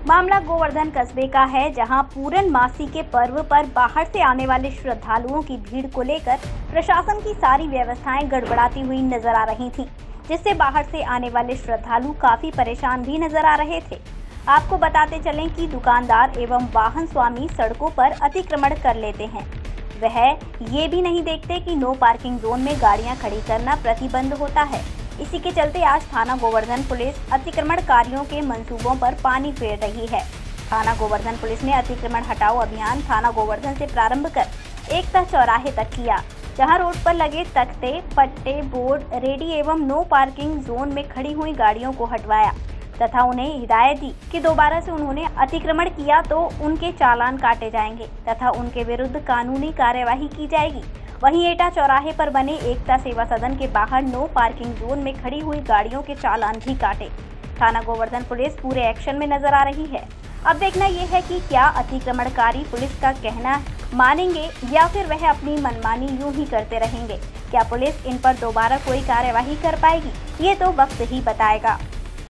मामला गोवर्धन कस्बे का है, जहां पूर्णमासी के पर्व पर बाहर से आने वाले श्रद्धालुओं की भीड़ को लेकर प्रशासन की सारी व्यवस्थाएं गड़बड़ाती हुई नजर आ रही थीं, जिससे बाहर से आने वाले श्रद्धालु काफी परेशान भी नजर आ रहे थे। आपको बताते चलें कि दुकानदार एवं वाहन स्वामी सड़कों पर अतिक्रमण कर लेते हैं। वह ये भी नहीं देखते कि नो पार्किंग जोन में गाड़ियां खड़ी करना प्रतिबंध होता है। इसी के चलते आज थाना गोवर्धन पुलिस अतिक्रमणकारियों के मंसूबों पर पानी फेर रही है। थाना गोवर्धन पुलिस ने अतिक्रमण हटाओ अभियान थाना गोवर्धन से प्रारंभ कर एकता चौराहे तक किया, जहां रोड पर लगे तख्ते, पट्टे, बोर्ड, रेडी एवं नो पार्किंग जोन में खड़ी हुई गाड़ियों को हटवाया तथा उन्हें हिदायत दी कि दोबारा से उन्होंने अतिक्रमण किया तो उनके चालान काटे जाएंगे तथा उनके विरुद्ध कानूनी कार्यवाही की जाएगी। वहीं एटा चौराहे पर बने एकता सेवा सदन के बाहर नो पार्किंग जोन में खड़ी हुई गाड़ियों के चालान भी काटे। थाना गोवर्धन पुलिस पूरे एक्शन में नजर आ रही है। अब देखना यह है कि क्या अतिक्रमणकारी पुलिस का कहना मानेंगे या फिर वह अपनी मनमानी यूं ही करते रहेंगे। क्या पुलिस इन पर दोबारा कोई कार्यवाही कर पाएगी, ये तो वक्त ही बताएगा।